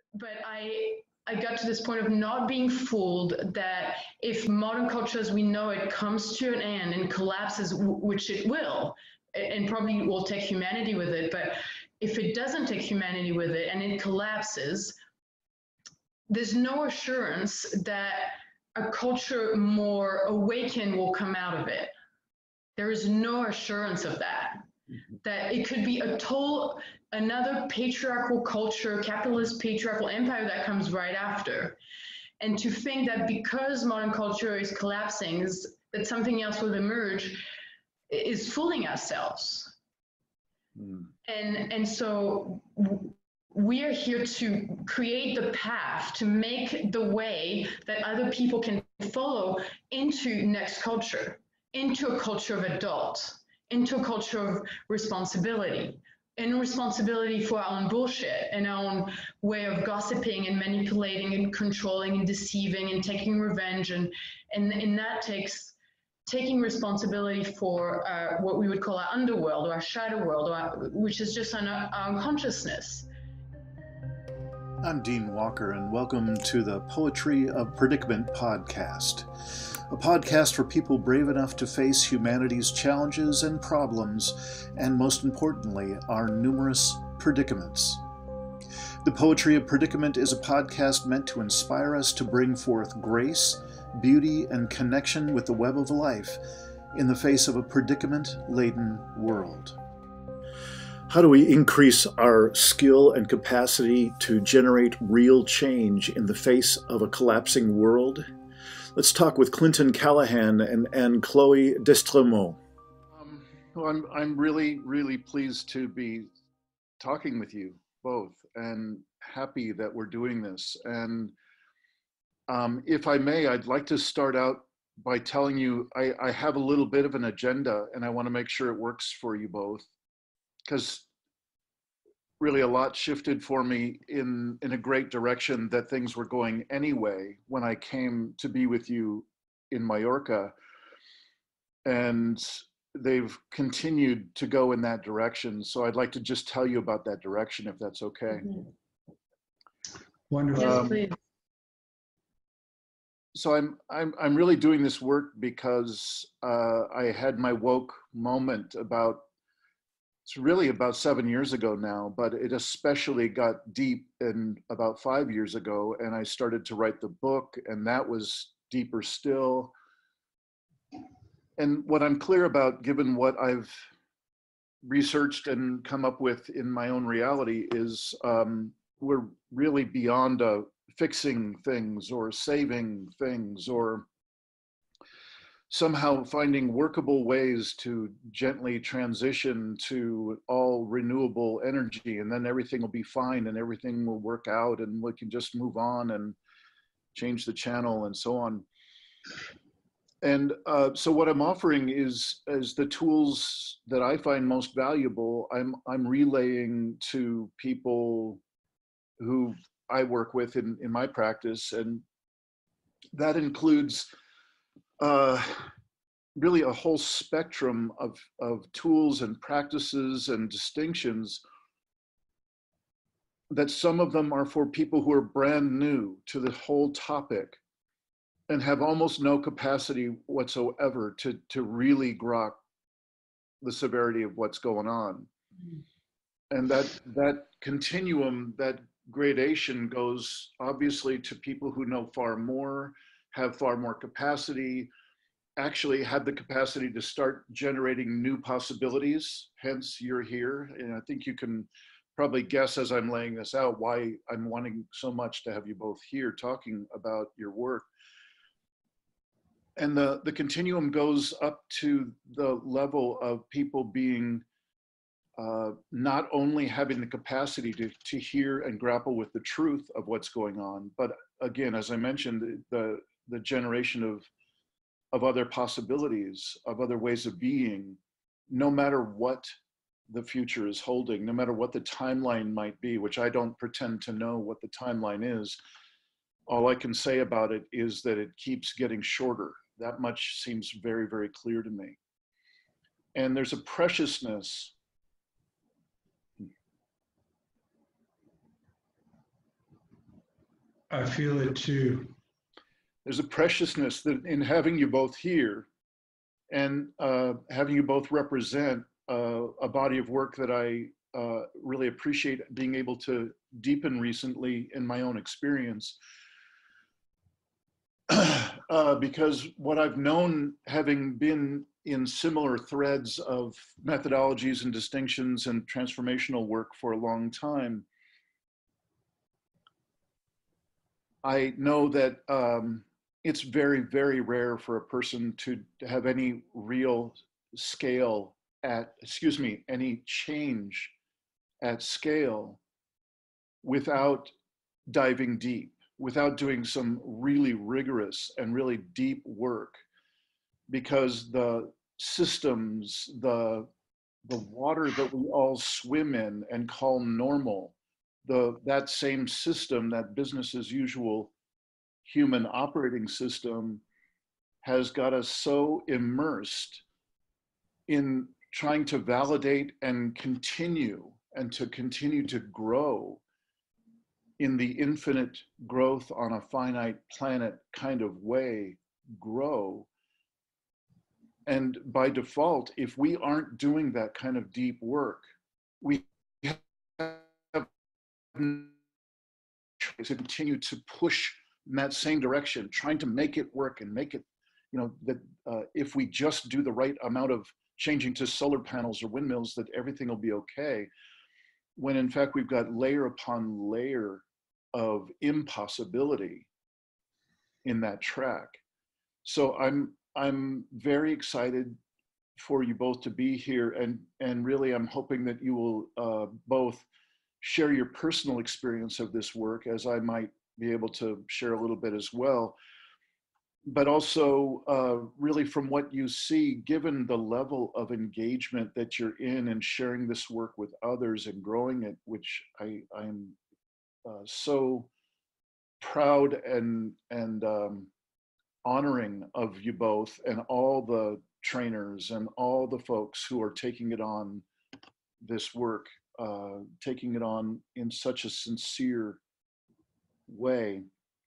but I got to this point of not being fooled that if modern culture as we know it comes to an end and collapses, which it will, and probably will take humanity with it, but if it doesn't take humanity with it and it collapses, there's no assurance that a culture more awakened will come out of it. There is no assurance of that. That it could be another patriarchal culture, capitalist patriarchal empire that comes right after. And to think that because modern culture is collapsing, that something else will emerge is fooling ourselves. And so we are here to create the path, to make the way that other people can follow into next culture, into a culture of adults, into a culture of responsibility, and responsibility for our own bullshit and our own way of gossiping and manipulating and controlling and deceiving and taking revenge. And that takes taking responsibility for what we would call our underworld or our shadow world, which is just our unconsciousness. I'm Dean Walker, and welcome to the Poetry of Predicament podcast, a podcast for people brave enough to face humanity's challenges and problems, and most importantly, our numerous predicaments. The Poetry of Predicament is a podcast meant to inspire us to bring forth grace, beauty, and connection with the web of life in the face of a predicament-laden world. How do we increase our skill and capacity to generate real change in the face of a collapsing world? Let's talk with Clinton Callahan and Anne-Chloé Destremau. Well, I'm really, really pleased to be talking with you both and happy that we're doing this. And if I may, I'd like to start out by telling you I have a little bit of an agenda, and I want to make sure it works for you both, because really a lot shifted for me in a great direction that things were going anyway when I came to be with you in Mallorca. And they've continued to go in that direction. So I'd like to just tell you about that direction, if that's okay. Wonderful. Yes, please. So I'm really doing this work because I had my woke moment it's really about 7 years ago now, but it especially got deep about 5 years ago, and I started to write the book, and that was deeper still. And what I'm clear about, given what I've researched and come up with in my own reality, is we're really beyond fixing things or saving things or somehow finding workable ways to gently transition to all renewable energy, and then everything will be fine and everything will work out and we can just move on and change the channel and so on. And so what I'm offering is the tools that I find most valuable. I'm relaying to people who I work with in my practice, and that includes really a whole spectrum of tools and practices and distinctions, that some of them are for people who are brand new to the whole topic and have almost no capacity whatsoever to really grok the severity of what's going on. And that continuum, that gradation goes obviously to people who know far more, have far more capacity, actually have the capacity to start generating new possibilities, hence you're here. And I think you can probably guess as I'm laying this out why I'm wanting so much to have you both here talking about your work. And the continuum goes up to the level of people being not only having the capacity to hear and grapple with the truth of what's going on, but again, as I mentioned, the generation of other possibilities, of other ways of being, no matter what the future is holding, no matter what the timeline might be, which I don't pretend to know what the timeline is. All I can say about it is that it keeps getting shorter. That much seems very, very clear to me. And there's a I feel it too. There's a preciousness that in having you both here and having you both represent a body of work that I really appreciate being able to deepen recently in my own experience. Because what I've known, having been in similar threads of methodologies and distinctions and transformational work for a long time, I know that it's very, very rare for a person to have any real scale at, any change at scale without diving deep, without doing some really rigorous and really deep work, because the systems, the water that we all swim in and call normal, that same system, that business as usual human operating system, has got us so immersed in trying to validate and to continue to grow in the infinite growth on a finite planet kind of way, grow. And by default, if we aren't doing that kind of deep work, we have to continue to push in that same direction, trying to make it work and make it, that if we just do the right amount of changing to solar panels or windmills, that everything will be okay. When in fact, we've got layer upon layer of impossibility in that track. So I'm very excited for you both to be here, and really I'm hoping that you will both share your personal experience of this work, as I might be able to share a little bit as well, but also really from what you see, given the level of engagement that you're in and sharing this work with others and growing it, which I'm so proud and honoring of you both and all the trainers and all the folks who are taking it on this work, taking it on in such a sincere way.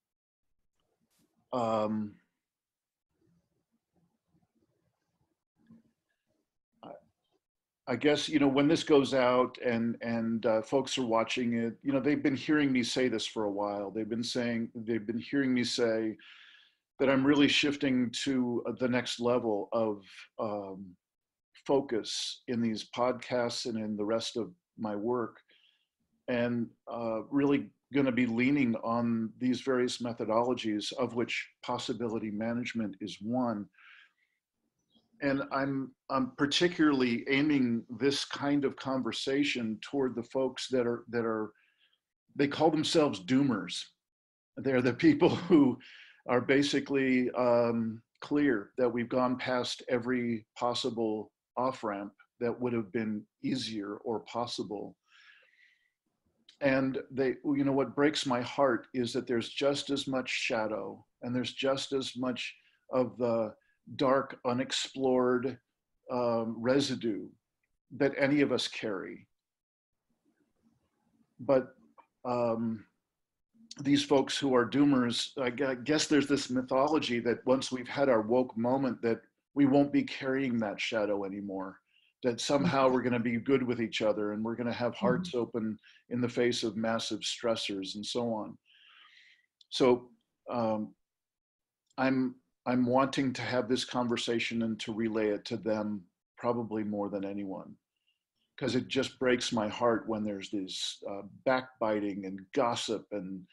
I guess, when this goes out and folks are watching it, they've been hearing me say this for a while. They've been hearing me say that I'm really shifting to the next level of focus in these podcasts and in the rest of my work, and really going to be leaning on these various methodologies, of which possibility management is one. And I'm particularly aiming this kind of conversation toward the folks that are they call themselves doomers. They're the people who are basically clear that we've gone past every possible off-ramp that would have been easier or possible. And what breaks my heart is that there's just as much shadow, and there's just as much of the dark, unexplored residue that any of us carry. But these folks who are doomers, I guess there's this mythology that once we've had our woke moment, that we won't be carrying that shadow anymore, that somehow we're going to be good with each other and we're going to have hearts open in the face of massive stressors and so on. So I'm wanting to have this conversation and to relay it to them probably more than anyone, because it just breaks my heart when there's this backbiting and gossip and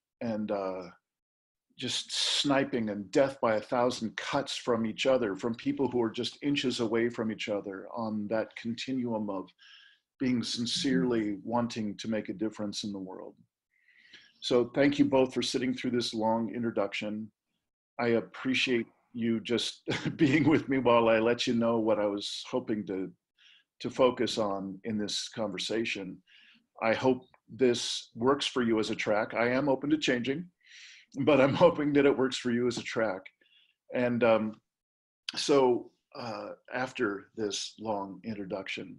just sniping and death by 1,000 cuts from each other, from people who are just inches away from each other on that continuum of being sincerely wanting to make a difference in the world. So thank you both for sitting through this long introduction. I appreciate you just being with me while I let you know what I was hoping to focus on in this conversation. I hope this works for you as a track. I am open to changing, but I'm hoping that it works for you as a track. And so after this long introduction,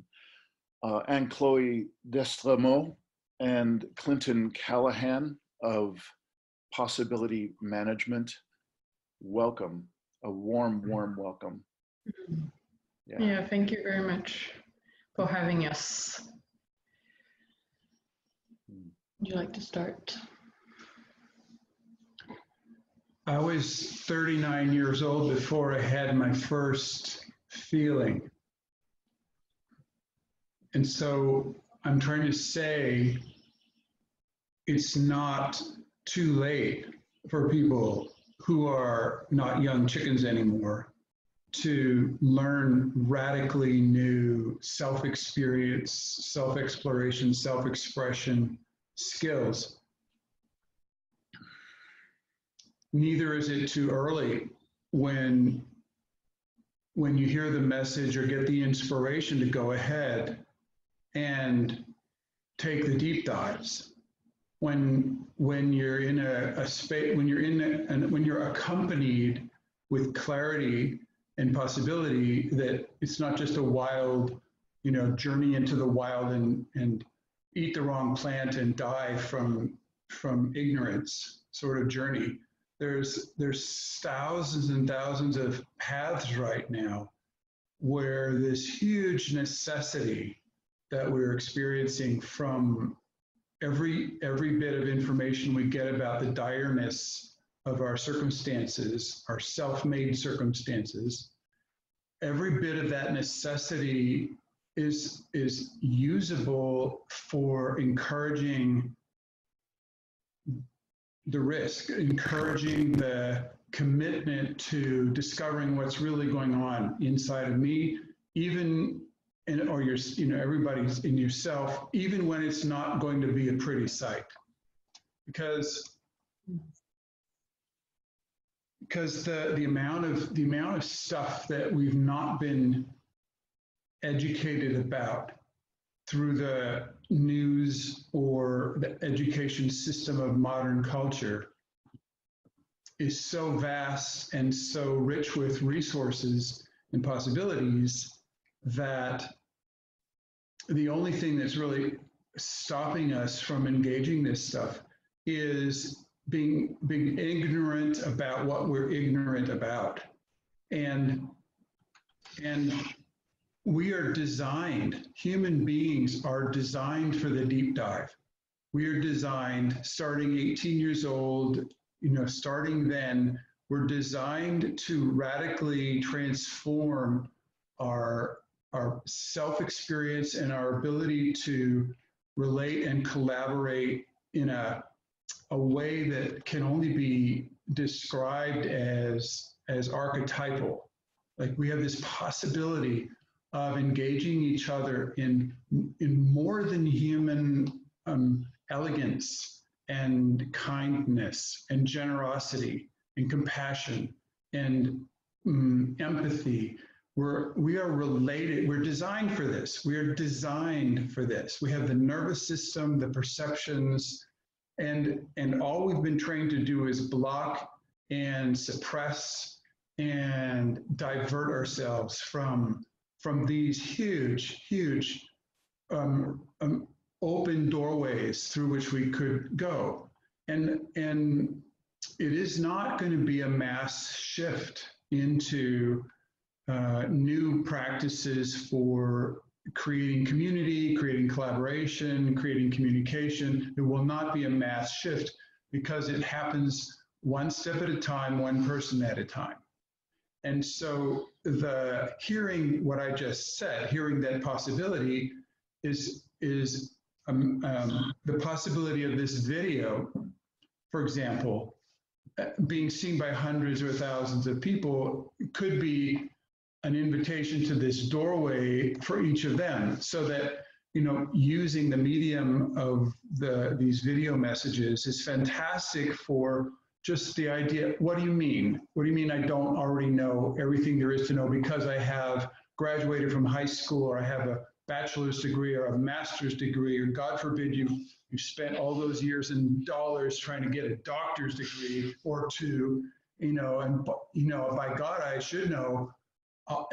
Anne-Chloé Destremau and Clinton Callahan of possibility management, welcome, a warm, warm welcome. Yeah, thank you very much for having us. Would you like to start? I was 39 years old before I had my first feeling. And so I'm trying to say it's not too late for people who are not young chickens anymore to learn radically new self-experience, self-exploration, self-expression skills. Neither is it too early when you hear the message or get the inspiration to go ahead and take the deep dives. When you're in a space, when you're accompanied with clarity and possibility, that it's not just a wild, journey into the wild and eat the wrong plant and die from ignorance sort of journey. There's thousands and thousands of paths right now where this huge necessity that we're experiencing from every bit of information we get about the direness of our circumstances, our self-made circumstances, every bit of that necessity is usable for encouraging the risk, encouraging the commitment to discovering what's really going on inside of me, everybody's in yourself, even when it's not going to be a pretty sight. Because the amount of stuff that we've not been educated about through the news or the education system of modern culture is so vast and so rich with resources and possibilities that the only thing that's really stopping us from engaging this stuff is being ignorant about what we're ignorant about. And we are designed, human beings are designed for the deep dive. We are designed, starting 18 years old, starting then, we're designed to radically transform our self-experience and our ability to relate and collaborate in a way that can only be described as archetypal. Like, we have this possibility of engaging each other in more than human elegance and kindness and generosity and compassion and empathy. We are related. We're designed for this. We are designed for this. We have the nervous system, the perceptions, and all we've been trained to do is block and suppress and divert ourselves from these huge open doorways through which we could go. And it is not going to be a mass shift into new practices for creating community, creating collaboration, creating communication. It will not be a mass shift because it happens one step at a time, one person at a time. And so hearing what I just said, hearing that possibility is the possibility of this video, for example, being seen by hundreds or thousands of people could be an invitation to this doorway for each of them, so that, using the medium of these video messages is fantastic for just the idea. What do you mean? What do you mean I don't already know everything there is to know because I have graduated from high school, or I have a bachelor's degree or a master's degree, or God forbid you spent all those years in dollars trying to get a doctor's degree or two, by God, I should know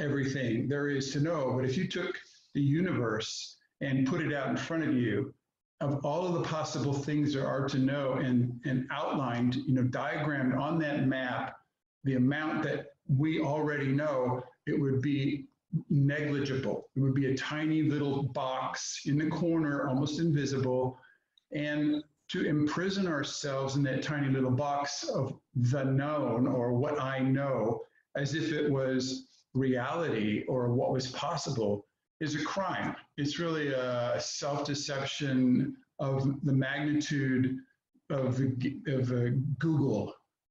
everything there is to know. But if you took the universe and put it out in front of you of all of the possible things there are to know, and outlined, diagrammed on that map the amount that we already know, it would be negligible. It would be a tiny little box in the corner, almost invisible. And to imprison ourselves in that tiny little box of the known, or what I know, as if it was reality or what was possible, is a crime. It's really a self-deception of the magnitude of Google.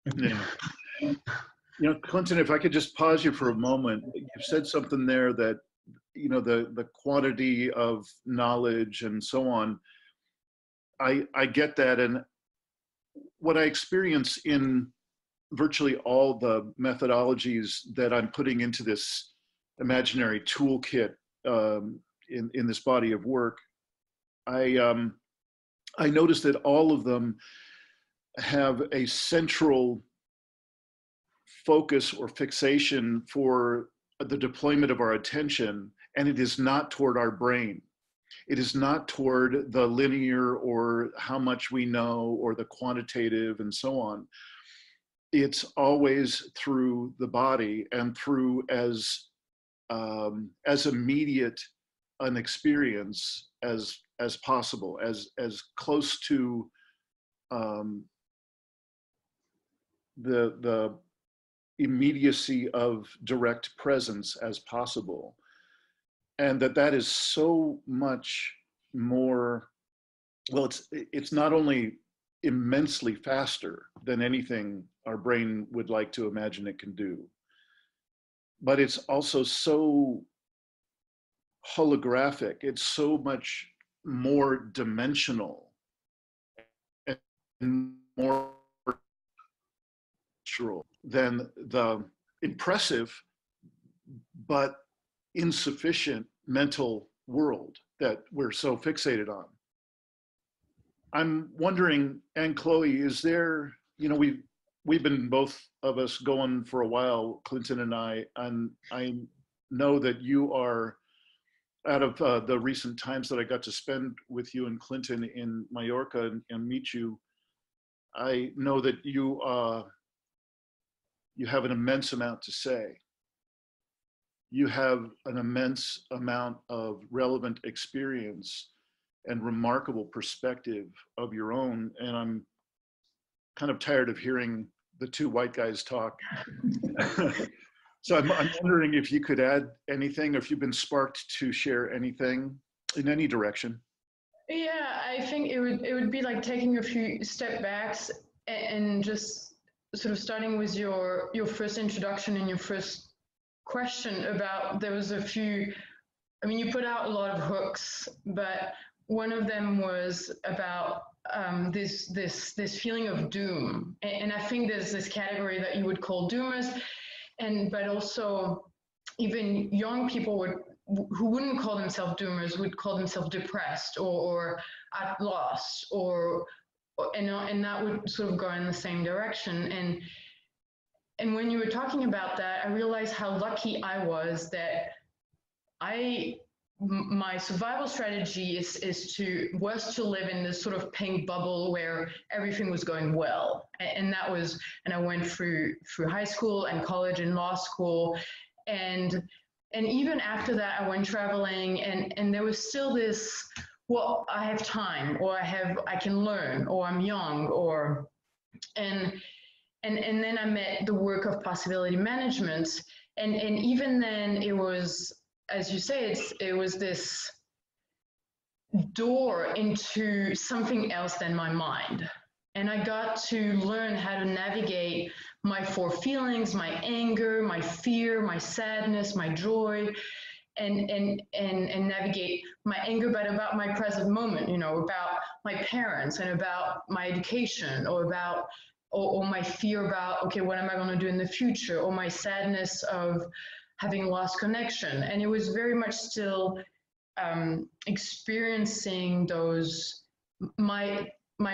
Yeah. Clinton, if I could just pause you for a moment. You've said something there that, the quantity of knowledge and so on. I get that. And what I experience in virtually all the methodologies that I'm putting into this imaginary toolkit in this body of work, I noticed that all of them have a central focus or fixation for the deployment of our attention, and it is not toward our brain. It is not toward the linear or how much we know or the quantitative and so on. It's always through the body and through as immediate an experience as possible, as close to the immediacy of direct presence as possible. And that is so much more, well, it's not only immensely faster than anything our brain would like to imagine it can do, but it's also so holographic. It's so much more dimensional and more natural than the impressive but insufficient mental world that we're so fixated on. I'm wondering, Anne-Chloé, is there, we've been both of us going for a while, Clinton and I know that you are, out of the recent times that I got to spend with you and Clinton in Mallorca and meet you, I know that you have an immense amount to say. You have an immense amount of relevant experience and remarkable perspective of your own. And I'm kind of tired of hearing the two white guys talk. So I'm wondering if you could add anything, or if you've been sparked to share anything in any direction. Yeah, I think it would be like taking a few step backs and just sort of starting with your first introduction and your first question about, there was a few, you put out a lot of hooks, but one of them was about this feeling of doom. And I think there's this category that you would call doomers, but also even young people who wouldn't call themselves doomers would call themselves depressed or at loss, and that would sort of go in the same direction. And when you were talking about that, I realized how lucky I was that my survival strategy was to live in this sort of pink bubble where everything was going well. And I went through high school and college and law school. And even after that, I went traveling, and there was still this, well, I have time, or I can learn, or I'm young, and then I met the work of possibility management. And even then it was, as you say, it was this door into something else than my mind. And I got to learn how to navigate my four feelings, my anger, my fear, my sadness, my joy, and navigate my anger, but about my present moment, about my parents and about my education, or my fear about, okay, what am I going to do in the future, or my sadness of having lost connection. And it was very much still experiencing those, my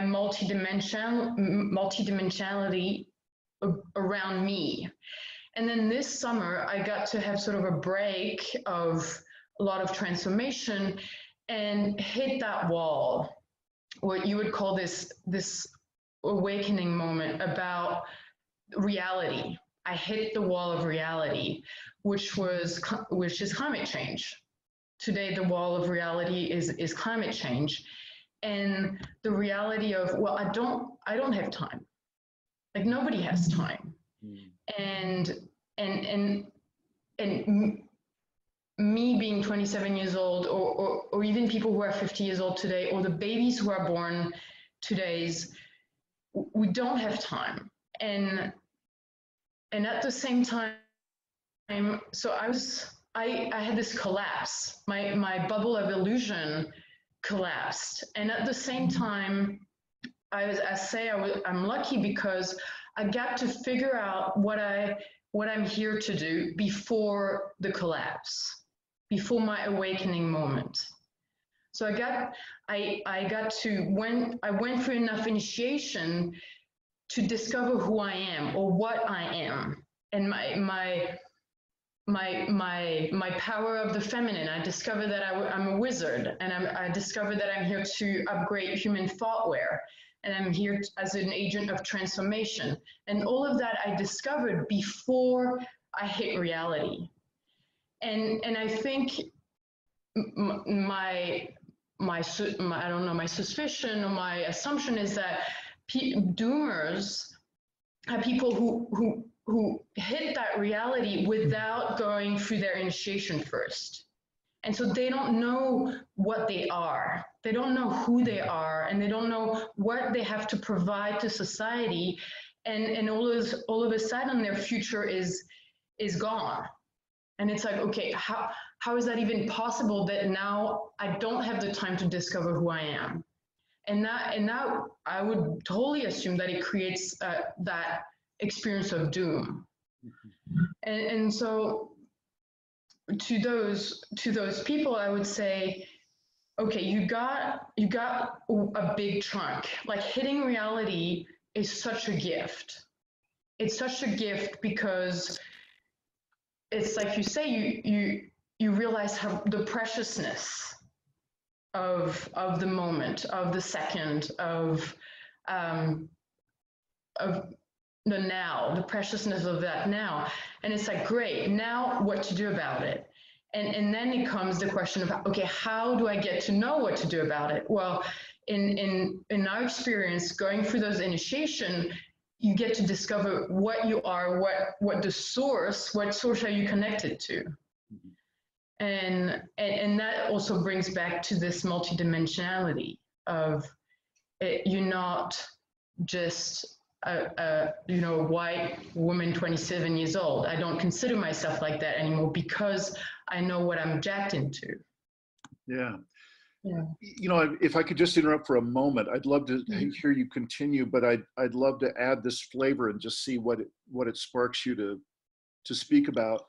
multidimensionality around me. And then this summer, I got to have sort of a break of a lot of transformation and hit that wall. what you would call this awakening moment about reality. I hit the wall of reality, which is climate change. Today, the wall of reality is climate change, and the reality of, well, I don't have time. Like, nobody has time, and me being 27 years old, or even people who are 50 years old today, or the babies who are born today's, we don't have time. And at the same time, so I had this collapse. My bubble of illusion collapsed. And at the same time, I'm lucky because I got to figure out what I'm here to do before the collapse, before my awakening moment. So I went through enough initiation to discover who I am, or what I am, and my power of the feminine. I discovered that I'm a wizard, and I discovered that I'm here to upgrade human thoughtware, and I'm here as an agent of transformation. And all of that I discovered before I hit reality. And I think my I don't know, my suspicion or my assumption is that doomers are people who hit that reality without going through their initiation first. And so they don't know what they are. They don't know who they are, and they don't know what they have to provide to society. And all of a sudden their future is gone. And it's like, okay, how is that even possible that now I don't have the time to discover who I am? And that I would totally assume that it creates that experience of doom. And so to those people, I would say, okay, you got a big chunk. Like, hitting reality is such a gift. It's such a gift because it's like you say, you realize how the preciousness of the moment, of the second, of the now, the preciousness of that now. And it's like, great, now what to do about it? And then it comes the question of, okay, how do I get to know what to do about it? Well, in our experience, going through those initiation, you get to discover what you are, what source are you connected to? And that also brings back to this multidimensionality of it. You're not just a white woman, 27 years old. I don't consider myself like that anymore because I know what I'm jacked into. Yeah. Yeah. You know, if I could just interrupt for a moment, I'd love to hear you continue, but I'd love to add this flavor and just see what it sparks you to speak about.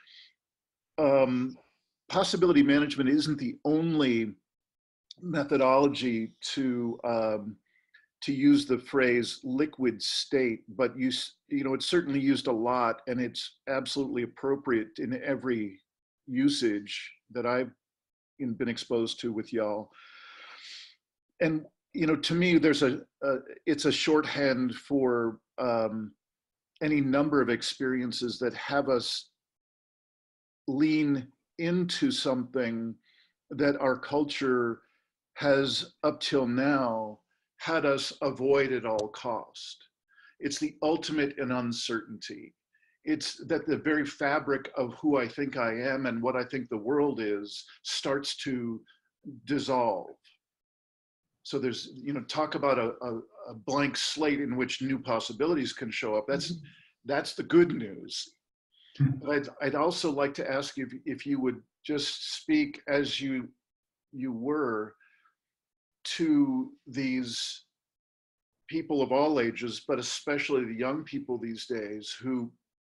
Possibility management isn't the only methodology to use the phrase liquid state, but it's certainly used a lot, and it's absolutely appropriate in every usage that I've been exposed to with y'all. And to me, it's a shorthand for any number of experiences that have us lean into something that our culture has up till now had us avoid at all cost. It's the ultimate in uncertainty. It's that the very fabric of who I think I am and what I think the world is starts to dissolve. So there's, talk about a blank slate in which new possibilities can show up. That's the good news. But I'd also like to ask you if you would just speak as you were to these people of all ages, but especially the young people these days who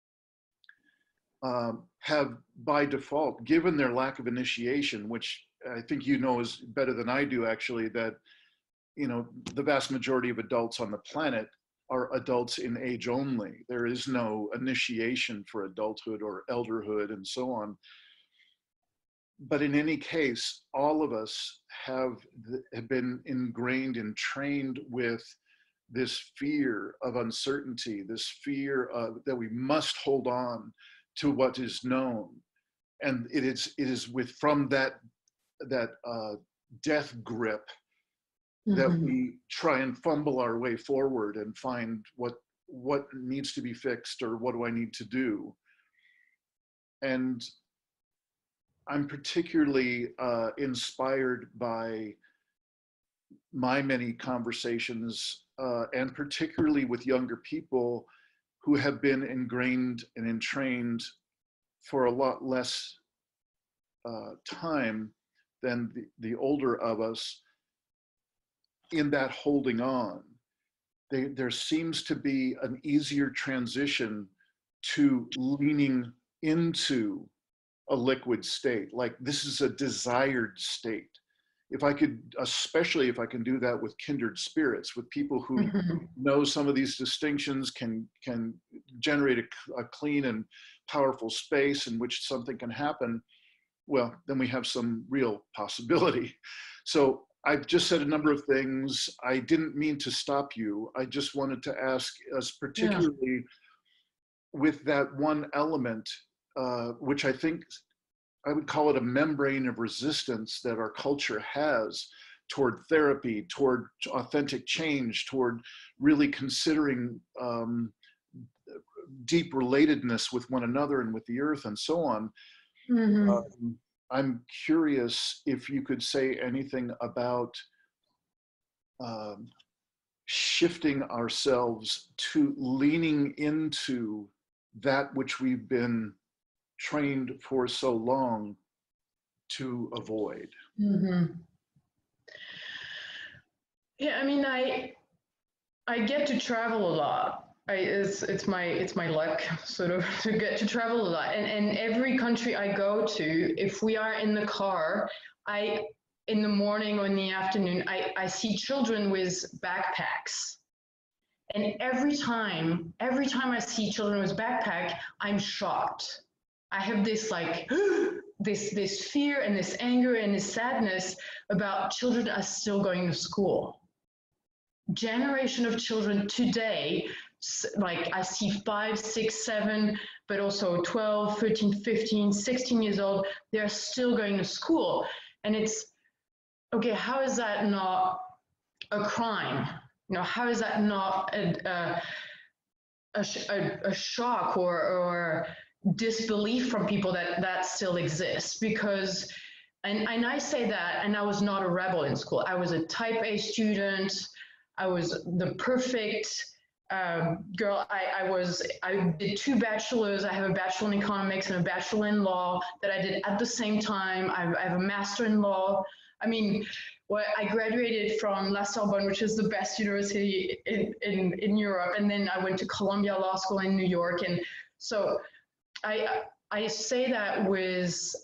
have by default, given their lack of initiation, which I think is better than I do actually, that the vast majority of adults on the planet are adults in age only. There is no initiation for adulthood or elderhood and so on. but in any case, all of us have been ingrained and trained with this fear of uncertainty, this fear of that we must hold on to what is known, and it is from that death grip that we try and fumble our way forward and find what needs to be fixed, or what do I need to do. And I'm particularly inspired by my many conversations, and particularly with younger people who have been ingrained and entrained for a lot less time than the older of us in that holding on. There seems to be an easier transition to leaning into a liquid state, like this is a desired state. If I could, especially if I can do that with kindred spirits, with people who know some of these distinctions, can generate a clean and powerful space in which something can happen, well, then we have some real possibility. So I've just said a number of things. I didn't mean to stop you. I just wanted to ask us, particularly with that one element, which I think I would call it a membrane of resistance that our culture has toward therapy, toward authentic change, toward really considering deep relatedness with one another and with the earth and so on. I'm curious if you could say anything about shifting ourselves to leaning into that which we've been trained for so long to avoid. Yeah, I mean, I get to travel a lot. It's my luck, sort of, to get to travel a lot. And every country I go to, if we are in the car, in the morning or in the afternoon, I see children with backpacks. And every time I see children with backpack, I'm shocked. I have this like this fear and this anger and this sadness about children are still going to school. Generation of children today, like I see 5, 6, 7, but also 12, 13, 15, 16 years old, they're still going to school. And it's, okay, how is that not a crime? You know, how is that not a shock or disbelief from people that still exists? Because, and I say that, and I was not a rebel in school. I was a type A student. I was the perfect girl. I did 2 bachelors. I have a bachelor in economics and a bachelor in law that I did at the same time. I have a master in law. I mean, well, I graduated from La Sorbonne, which is the best university in Europe, and then I went to Columbia Law School in New York. And so I say that with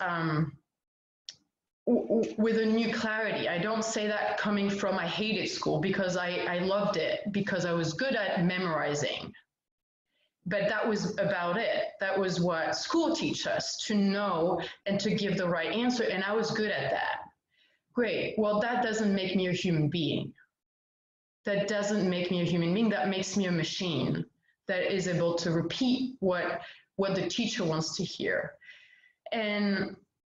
a new clarity. I don't say that coming from I hated school, because I loved it, because I was good at memorizing. But that was about it. That was what school teaches us, to know and to give the right answer, and I was good at that. Great. Well, that doesn't make me a human being. That doesn't make me a human being. That makes me a machine that is able to repeat what the teacher wants to hear. And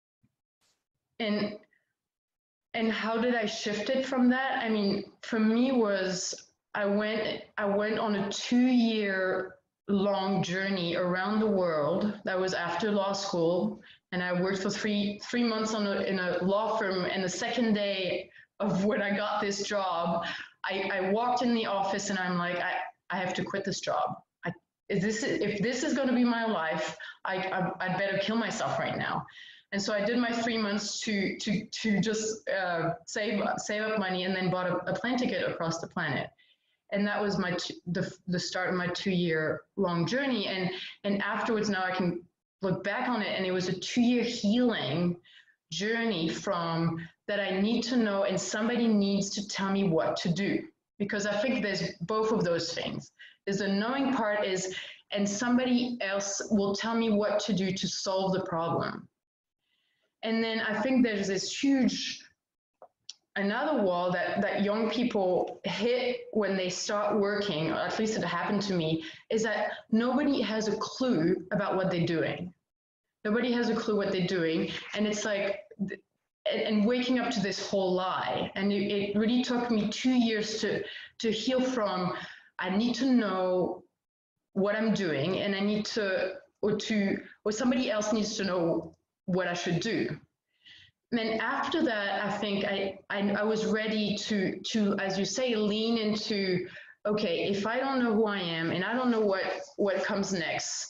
how did I shift it from that? I mean, for me was I went on a 2-year long journey around the world. That was after law school, and I worked for three months in a law firm. And the second day of when I got this job, I walked in the office and I'm like, I have to quit this job. If this is going to be my life, I'd better kill myself right now. And so I did my 3 months to just save up money, and then bought a plane ticket across the planet. And that was the start of my 2-year long journey. And afterwards, now I can look back on it, and it was a 2-year healing journey from that I need to know, and somebody needs to tell me what to do. Because I think there's both of those things. There's the knowing part and somebody else will tell me what to do to solve the problem. And then I think there's this huge, another wall that young people hit when they start working, or at least it happened to me, is that nobody has a clue about what they're doing. Nobody has a clue what they're doing. And it's like, and waking up to this whole lie. And it really took me 2 years to heal from, I need to know what I'm doing, and I need to, or somebody else needs to know what I should do. And then after that, I think I was ready to, as you say, lean into, okay, if I don't know who I am and I don't know what comes next,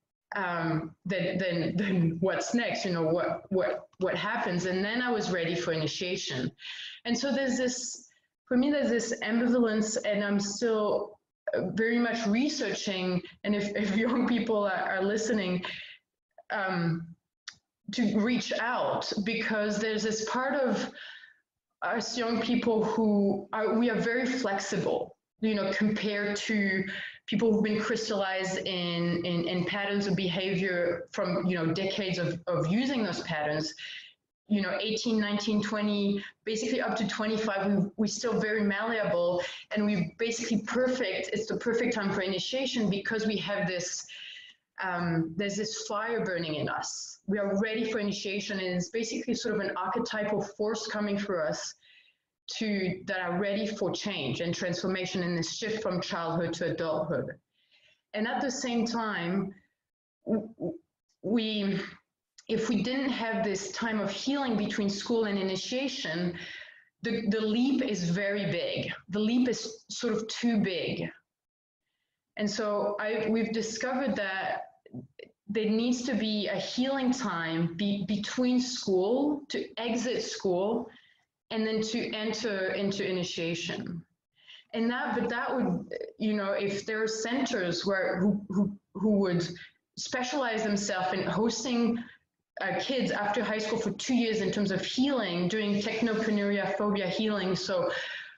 then what's next? You know, what happens? And then I was ready for initiation. And so there's this, for me, there's this ambivalence, and I'm still very much researching. And if young people are listening, to reach out, because there's this part of us young people who we are very flexible, you know, compared to people who've been crystallized in patterns of behavior from, you know, decades of using those patterns, you know, 18, 19, 20, basically up to 25, we're still very malleable, and we basically perfect, it's the perfect time for initiation, because we have this, there's this fire burning in us. We are ready for initiation, and it's basically sort of an archetypal force coming for us that are ready for change and transformation in this shift from childhood to adulthood. And at the same time, if we didn't have this time of healing between school and initiation, the leap is very big. The leap is sort of too big. And so we've discovered that there needs to be a healing time between school, to exit school, and then to enter into initiation. And that would, you know, if there are centers who would specialize themselves in hosting kids after high school for 2 years in terms of healing, doing technopreneuria phobia healing. So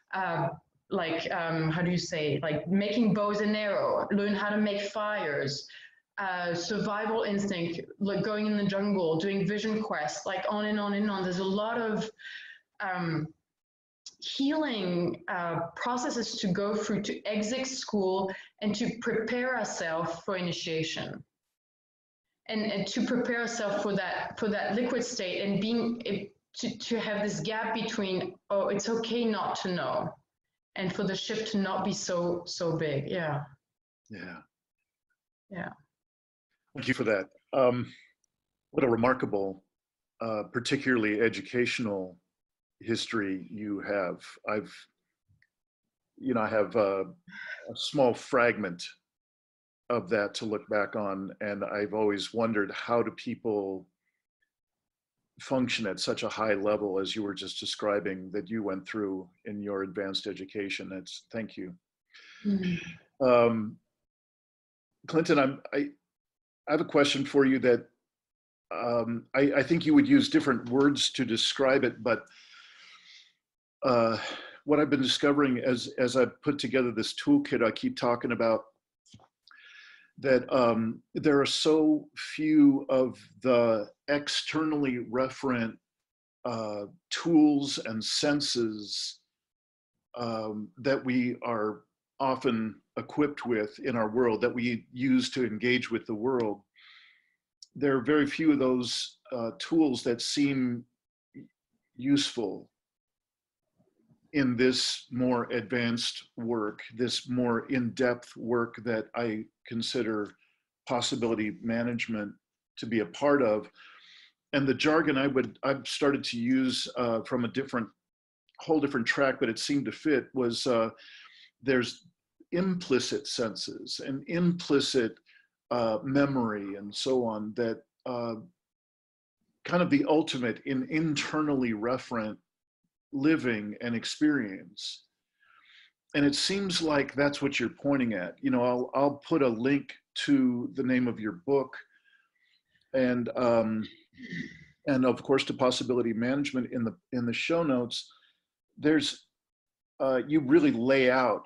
how do you say, like making bows and arrow, learn how to make fires, survival instinct, like going in the jungle, doing vision quests, like on and on and on. There's a lot of healing processes to go through to exit school and to prepare ourselves for initiation, and to prepare ourselves for that liquid state, and being to have this gap between, oh, it's okay not to know, and for the shift to not be so big. Yeah. Thank you for that. What a remarkable, particularly educational history you have. I have a small fragment of that to look back on, and I've always wondered, how do people function at such a high level as you were just describing that you went through in your advanced education? Thank you. Mm-hmm. Clinton, I have a question for you that I think you would use different words to describe it, but what I've been discovering as I've put together this toolkit I keep talking about, that there are so few of the externally referent tools and senses that we are often equipped with in our world, that we use to engage with the world. There are very few of those tools that seem useful in this more advanced work, this more in-depth work that I consider possibility management to be a part of. And the jargon I've started to use from a whole different track, but it seemed to fit, was there's implicit senses and implicit memory and so on, that kind of the ultimate in internally referent living and experience. And it seems like that's what you're pointing at. You know, I'll put a link to the name of your book, and of course to possibility management in the show notes. There's you really lay out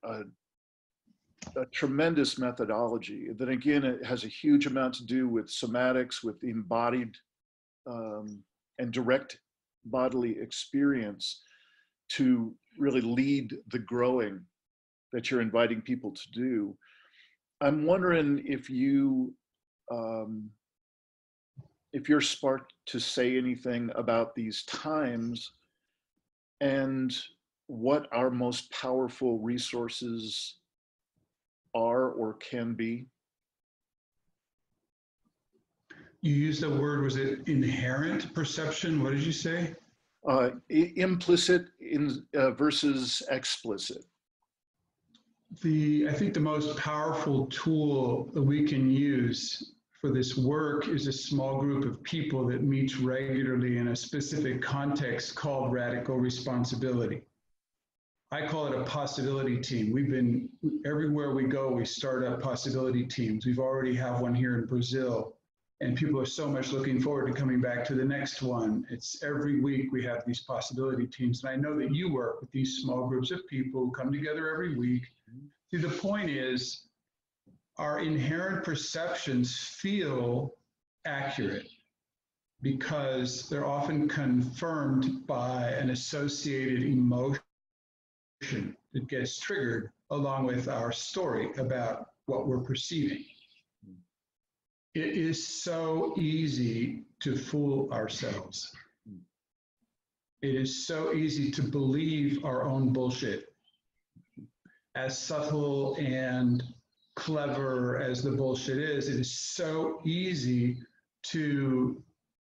a tremendous methodology that, again, it has a huge amount to do with somatics, with embodied and direct bodily experience to really lead the growing that you're inviting people to do. I'm wondering if you're sparked to say anything about these times and what our most powerful resources are or can be. You used the word, was it inherent perception? What did you say? Implicit versus explicit. I think the most powerful tool that we can use for this work is a small group of people that meets regularly in a specific context called radical responsibility. I call it a possibility team. Everywhere we go, we start up possibility teams. We've already have one here in Brazil, and people are so much looking forward to coming back to the next one. It's every week we have these possibility teams. And I know that you work with these small groups of people who come together every week. See, the point is, our inherent perceptions feel accurate because they're often confirmed by an associated emotion that gets triggered along with our story about what we're perceiving. It is so easy to fool ourselves. It is so easy to believe our own bullshit. As subtle and clever as the bullshit is, it is so easy to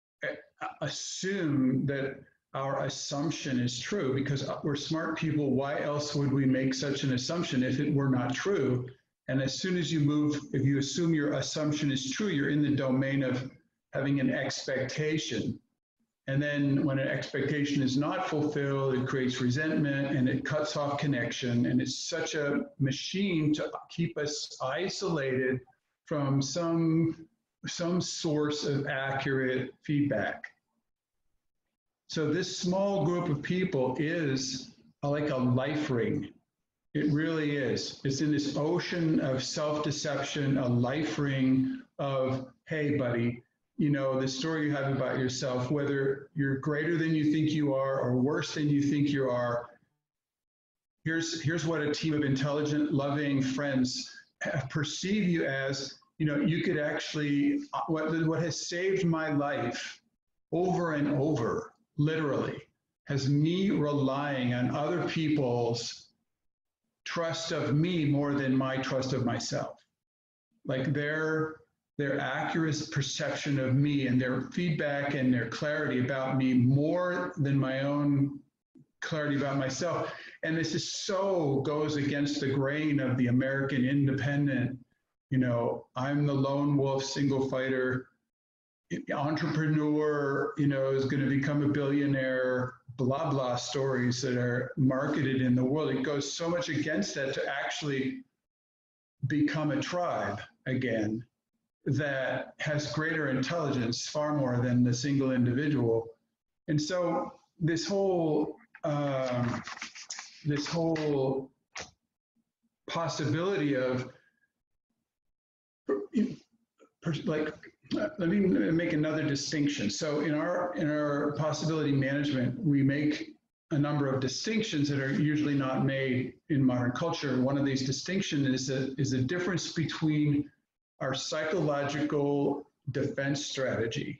assume that our assumption is true because we're smart people. Why else would we make such an assumption if it were not true? And as soon as if you assume your assumption is true, you're in the domain of having an expectation. And then when an expectation is not fulfilled, it creates resentment and it cuts off connection. And it's such a machine to keep us isolated from some source of accurate feedback. So this small group of people is like a life ring. It really is. It's in this ocean of self-deception, a life ring of, hey, buddy, you know, the story you have about yourself, whether you're greater than you think you are or worse than you think you are, here's what a team of intelligent, loving friends perceive you as. You know, you could actually, what has saved my life over and over, literally, has me relying on other people's trust of me more than my trust of myself. Like their accurate perception of me and their feedback and their clarity about me more than my own clarity about myself. And this is so goes against the grain of the American independent, you know, I'm the lone wolf, single fighter, entrepreneur, you know, is going to become a billionaire, blah, blah stories that are marketed in the world. It goes so much against that to actually become a tribe again that has greater intelligence, far more than the single individual. And so this whole possibility of like, let me make another distinction. So in our possibility management, we make a number of distinctions that are usually not made in modern culture. One of these distinctions is a difference between our psychological defense strategy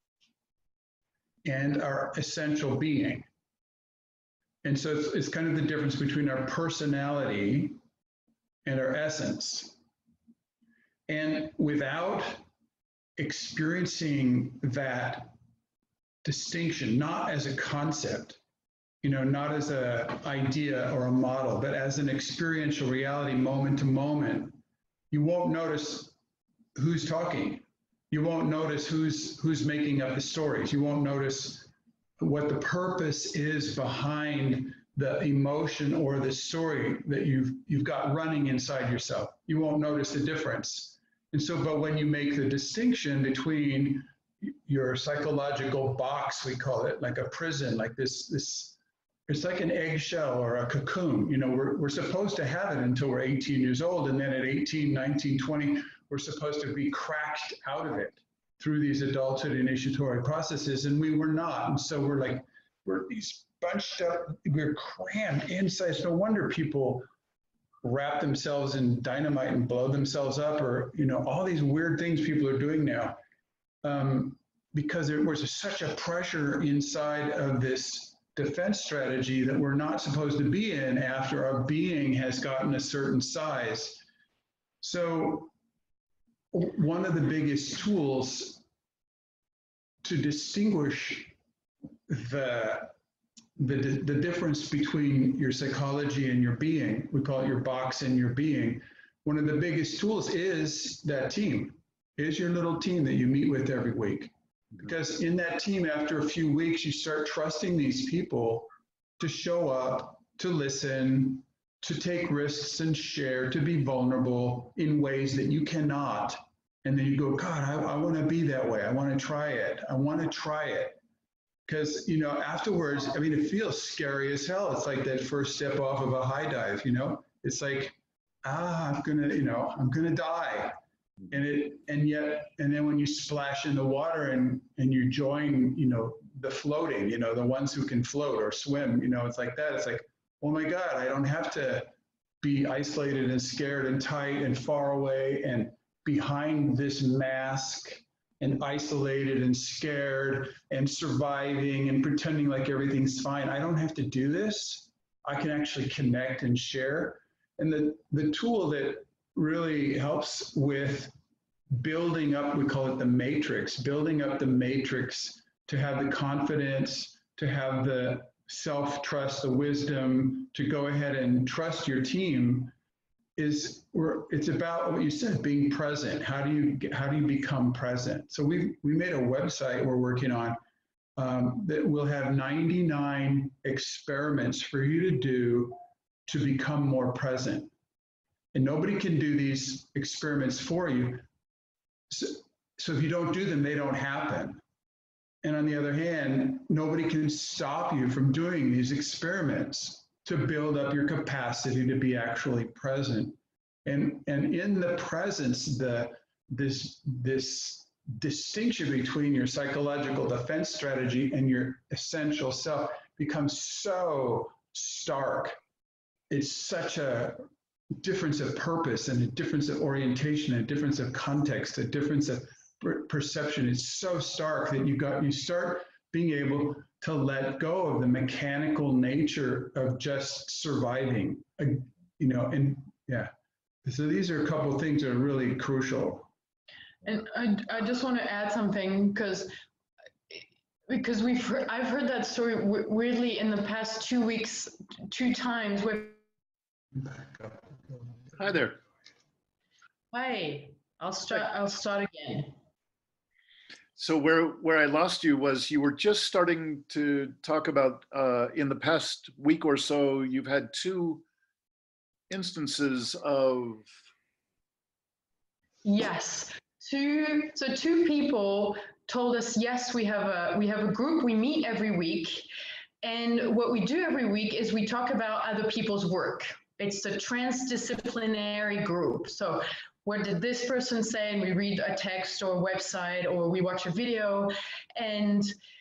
and our essential being. And so it's kind of the difference between our personality and our essence. And without experiencing that distinction, not as a concept, you know, not as an idea or a model, but as an experiential reality, moment to moment, you won't notice who's talking. You won't notice who's making up the stories. You won't notice what the purpose is behind the emotion or the story that you've got running inside yourself. You won't notice the difference. And so, but when you make the distinction between your psychological box, we call it, like a prison, like this, it's like an eggshell or a cocoon. You know, we're supposed to have it until we're 18 years old. And then at 18, 19, 20, we're supposed to be cracked out of it. through these adulthood initiatory processes, and we were not. And so we're these bunched up, we're crammed inside. It's no wonder people wrap themselves in dynamite and blow themselves up, or all these weird things people are doing now, because there was such a pressure inside of this defense strategy that we're not supposed to be in after our being has gotten a certain size. So one of the biggest tools to distinguish the difference between your psychology and your being, we call it your box and your being, one of the biggest tools is that team, is your little team that you meet with every week. Because in that team, after a few weeks, you start trusting these people to show up, to listen, to take risks and share, to be vulnerable in ways that you cannot. And then you go, God, I want to be that way. I want to try it. I want to try it. Because, afterwards, it feels scary as hell. It's like that first step off of a high dive, It's like, I'm going to die. And then when you splash in the water and you join, the floating, the ones who can float or swim, it's like that. It's like, oh my God, I don't have to be isolated and scared and tight and far away and behind this mask and isolated and scared and surviving and pretending like everything's fine. I don't have to do this. I can actually connect and share. And the tool that really helps with building up, we call it the matrix, building up the matrix to have the confidence, to have the self-trust, the wisdom to go ahead and trust your team it's about what you said, being present. How do you become present? So we made a website we're working on that will have 99 experiments for you to do to become more present. And nobody can do these experiments for you. So if you don't do them, they don't happen. And on the other hand, nobody can stop you from doing these experiments to build up your capacity to be actually present. And in the presence, this distinction between your psychological defense strategy and your essential self becomes so stark. It's such a difference of purpose and a difference of orientation, a difference of context, a difference of perception. It's so stark that you start being able to let go of the mechanical nature of just surviving, So these are a couple of things that are really crucial. And I just want to add something because I've heard that story weirdly in the past 2 weeks, 2 times where. Hi there. Hi, I'll start again. So where I lost you was you were just starting to talk about in the past week or so, you've had 2 instances of. Yes, 2 people told us, yes, we have a group, we meet every week. And what we do every week is we talk about other people's work. It's a transdisciplinary group. So what did this person say? And we read a text or a website, or we watch a video and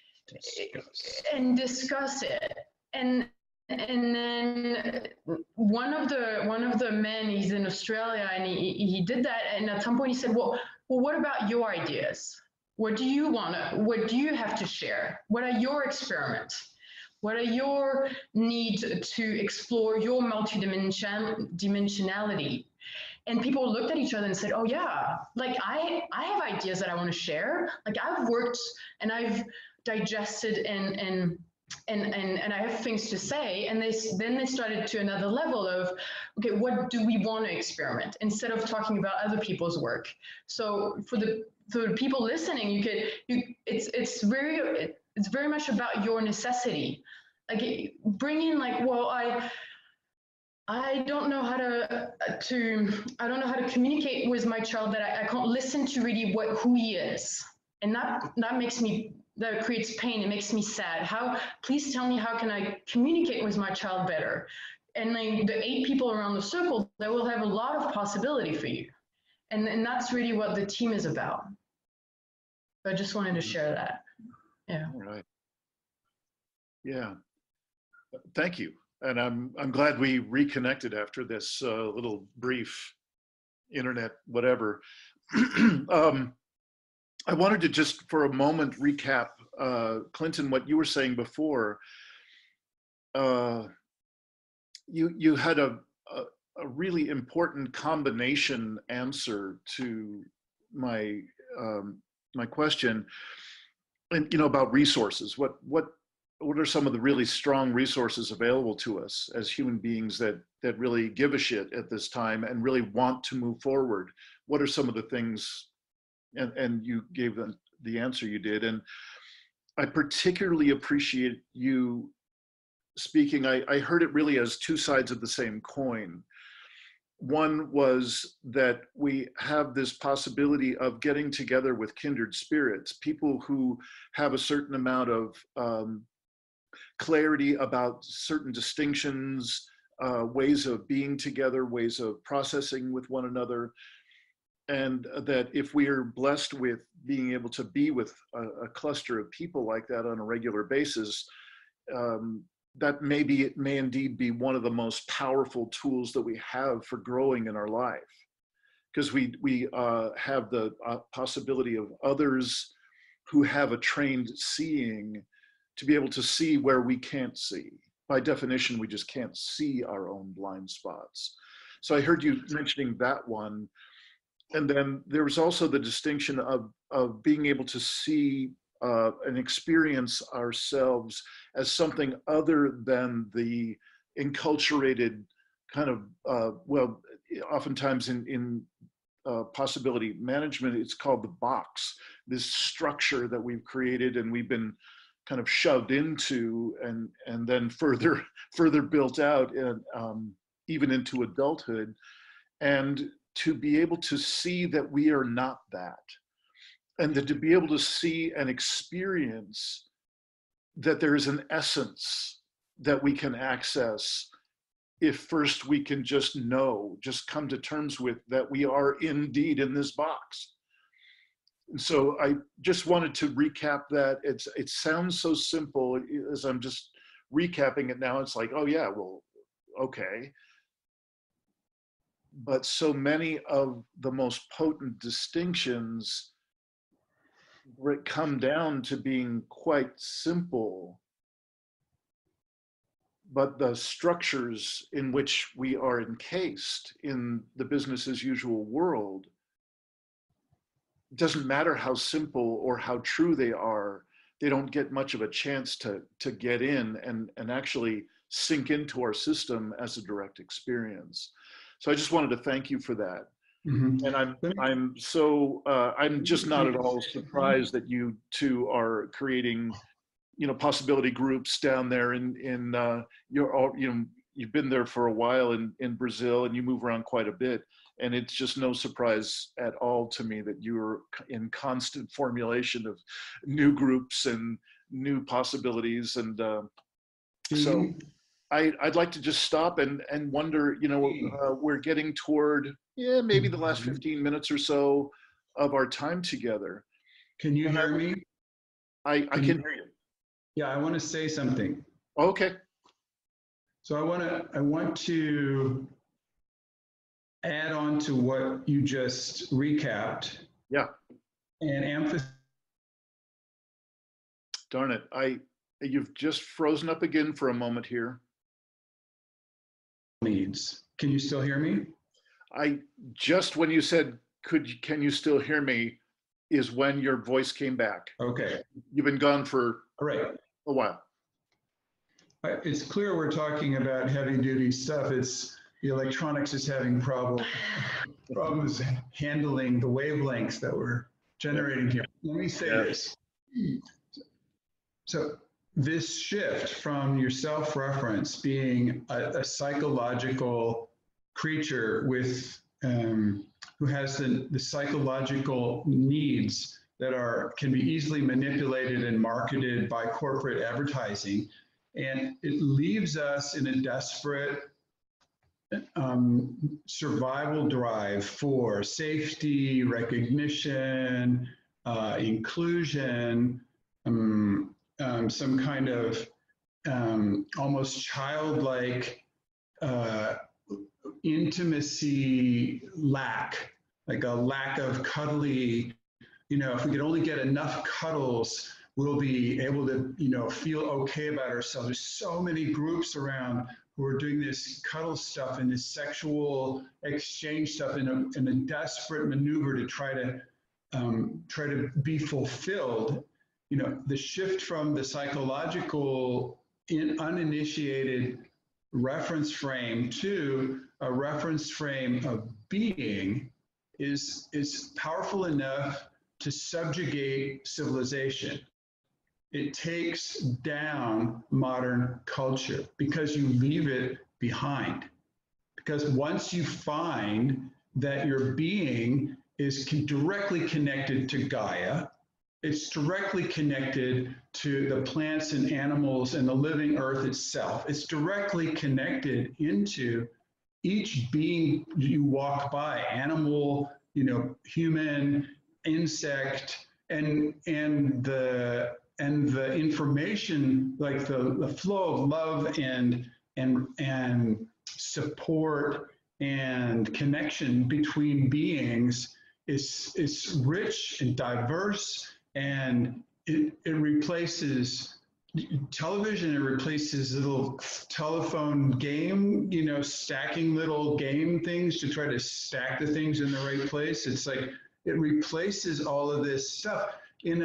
discuss it. And then one of the men, he's in Australia, and he did that. And at some point he said, well, what about your ideas? What do you have to share? What are your experiments? What are your needs to explore your multidimensionality? And people looked at each other and said, oh yeah, like I have ideas that I want to share. Like I've worked and I've digested and I have things to say. And then they started to another level of, okay, what do we want to experiment instead of talking about other people's work? So for the people listening, it's very much about your necessity. Like bring in like, well, I don't know how to communicate with my child, that I can't listen to really who he is. And that creates pain. It makes me sad. Please tell me, how can I communicate with my child better? And like the 8 people around the circle, they will have a lot of possibility for you. And that's really what the team is about. I just wanted to share that. Yeah. All right. Yeah. Thank you. And I'm glad we reconnected after this little brief internet whatever. I wanted to just for a moment recap, Clinton, what you were saying before. You had a really important combination answer to my my question, and about resources. What are some of the really strong resources available to us as human beings that really give a shit at this time and really want to move forward? What are some of the things? And you gave the answer you did, and I particularly appreciate you speaking. I heard it really as two sides of the same coin. One was that we have this possibility of getting together with kindred spirits, people who have a certain amount of clarity about certain distinctions, ways of being together, ways of processing with one another. And that if we are blessed with being able to be with a cluster of people like that on a regular basis, that it may indeed be one of the most powerful tools that we have for growing in our life. Because we have the possibility of others who have a trained seeing to be able to see where we can't see. By definition, we just can't see our own blind spots. So I heard you mentioning that one. And then there was also the distinction of being able to see and experience ourselves as something other than the enculturated kind of, well, oftentimes in possibility management, it's called the box, this structure that we've created and we've been kind of shoved into and then further built out even into adulthood. And to be able to see that we are not that, and to be able to see and experience that there is an essence that we can access if first we can just come to terms with that we are indeed in this box. And so I just wanted to recap that. It sounds so simple as I'm just recapping it now. It's like, oh yeah, well, okay. But so many of the most potent distinctions come down to being quite simple, but the structures in which we are encased in the business as usual world, doesn't matter how simple or how true they are, they don't get much of a chance to get in and actually sink into our system as a direct experience. So I just wanted to thank you for that. Mm-hmm. And I'm just not at all surprised that you two are creating, possibility groups down there you've been there for a while in Brazil and you move around quite a bit. And it's just no surprise at all to me that you're in constant formulation of new groups and new possibilities. And so I'd like to just stop and wonder, we're getting toward, maybe the last 15 minutes or so of our time together. Can you hear me? I can hear you. Yeah, I want to say something. Okay. So I want to add on to what you just recapped. Yeah. And emphasize. Darn it. You've just frozen up again for a moment here. Needs. Can you still hear me? When you said, can you still hear me, is when your voice came back. Okay. You've been gone for a while. It's clear we're talking about heavy duty stuff. It's the electronics is having problems handling the wavelengths that we're generating here. Let me say this. So this shift from your self-reference being a psychological creature with who has the psychological needs that can be easily manipulated and marketed by corporate advertising, and it leaves us in a desperate survival drive for safety, recognition, inclusion, some kind of almost childlike intimacy lack, like a lack of cuddly, if we could only get enough cuddles, we'll be able to, feel okay about ourselves. There's so many groups around who are doing this cuddle stuff and this sexual exchange stuff in a desperate maneuver to try to be fulfilled. The shift from the psychological uninitiated reference frame to a reference frame of being is powerful enough to subjugate civilization. It takes down modern culture because you leave it behind. Because once you find that your being is directly connected to Gaia, it's directly connected to the plants and animals and the living earth itself. It's directly connected into each being you walk by, animal, human, insect, and the information, like the flow of love and support and connection between beings is rich and diverse, and it replaces television. It replaces little telephone game, stacking little game things to try to stack the things in the right place. It's like it replaces all of this stuff in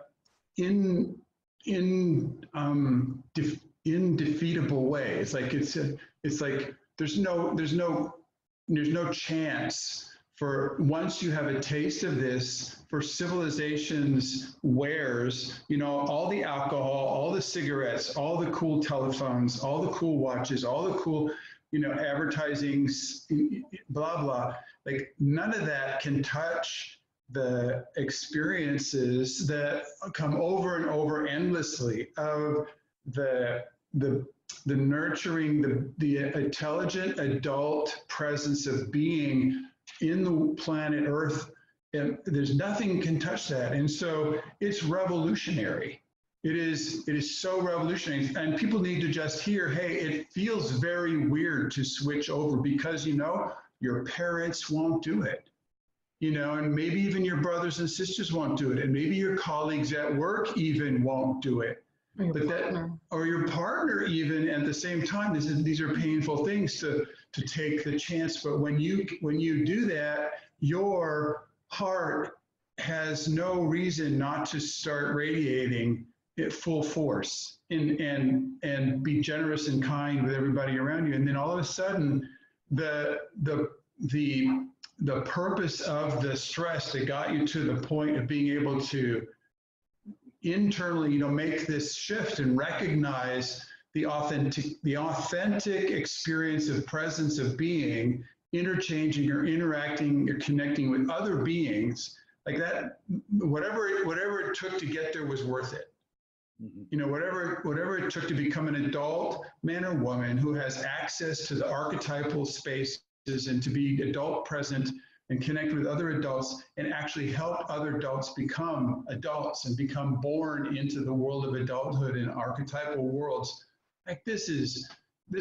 indefeatable way. It's like there's no chance for, once you have a taste of this, for civilization's wares, all the alcohol, all the cigarettes, all the cool telephones, all the cool watches, all the cool, advertising, blah, blah. Like none of that can touch the experiences that come over and over endlessly of the nurturing, the intelligent adult presence of being in the planet Earth. And there's nothing can touch that. And so it's revolutionary. It is so revolutionary. And people need to just hear, hey, it feels very weird to switch over because, your parents won't do it. And maybe even your brothers and sisters won't do it. And maybe your colleagues at work even won't do it. Or your partner even at the same time. These are painful things to take the chance. But when you do that, your heart has no reason not to start radiating at full force and be generous and kind with everybody around you. And then all of a sudden, the purpose of the stress that got you to the point of being able to internally, make this shift and recognize the authentic experience of presence of being, interchanging or interacting or connecting with other beings, like that, whatever it took to get there was worth it. Mm-hmm. Whatever it took to become an adult man or woman who has access to the archetypal spaces and to be adult present and connect with other adults and actually help other adults become adults and become born into the world of adulthood and archetypal worlds. Like this is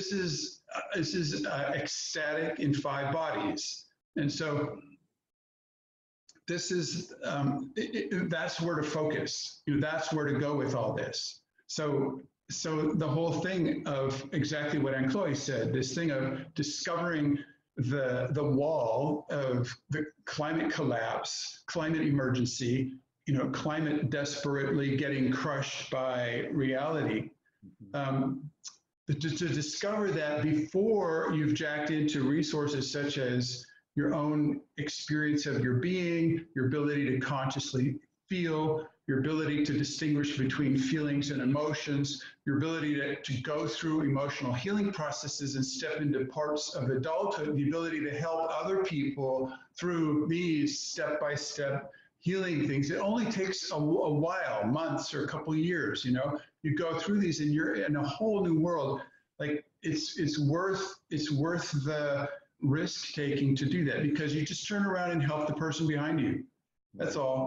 ecstatic in 5 bodies. And so this is, that's where to focus. That's where to go with all this. So the whole thing of exactly what Anne-Chloé said, this thing of discovering the wall of the climate collapse, climate emergency, climate desperately getting crushed by reality. To discover that before you've jacked into resources such as your own experience of your being, your ability to consciously feel, your ability to distinguish between feelings and emotions, your ability to go through emotional healing processes and step into parts of adulthood, the ability to help other people through these step-by-step healing things. It only takes a while, months or a couple of years, you go through these and you're in a whole new world. Like it's worth the risk taking to do that, because you just turn around and help the person behind you. That's all.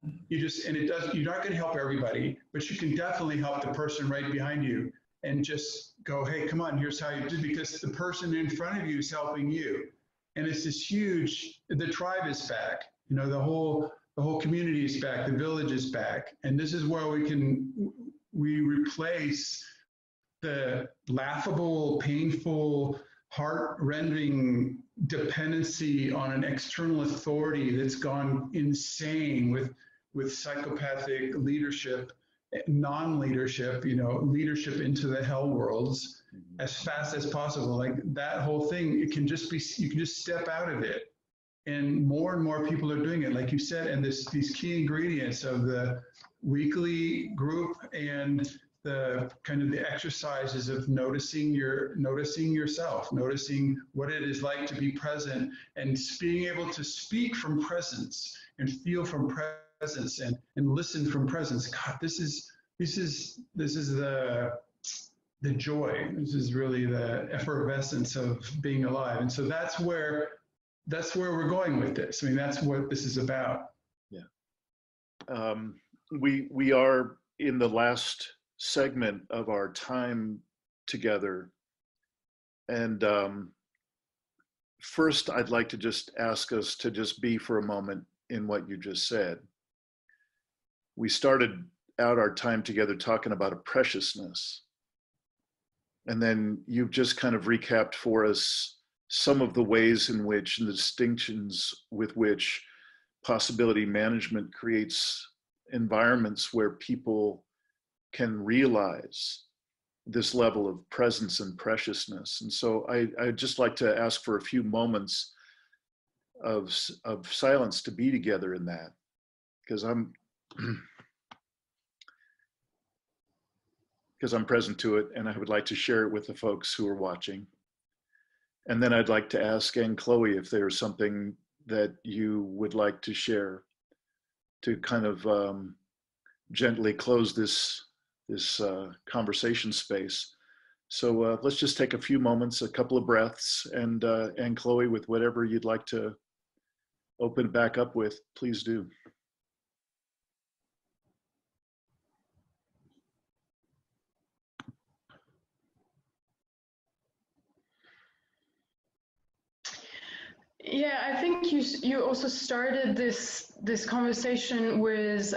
you're not going to help everybody, but you can definitely help the person right behind you and just go, hey, come on, here's how you do, because the person in front of you is helping you. And it's this huge, the tribe is back, the whole community is back, the village is back. And this is where we replace the laughable, painful, heart-rending dependency on an external authority that's gone insane with psychopathic leadership, non-leadership, leadership into the hell worlds as fast as possible. Like that whole thing, you can just step out of it. And more people are doing it, like you said, and these key ingredients of the weekly group and the kind of the exercises of noticing yourself, noticing what it is like to be present, and being able to speak from presence and feel from presence and listen from presence. God, this is the joy. This is really the effervescence of being alive. And so that's where we're going with this. I mean, that's what this is about. Yeah. We are in the last segment of our time together. And first, I'd like to just ask us to just be for a moment in what you just said. We started out our time together talking about a preciousness. And then you've just kind of recapped for us some of the ways in which, and the distinctions with which possibility management creates environments where people can realize this level of presence and preciousness. And so I'd just like to ask for a few moments of silence to be together in that, because I'm present to it, and I would like to share it with the folks who are watching. And then I'd like to ask Anne-Chloé if there's something that you would like to share to kind of gently close this conversation space. So let's just take a few moments, a couple of breaths, and Anne-Chloé, with whatever you'd like to open back up with, please do. Yeah, I think you also started this conversation with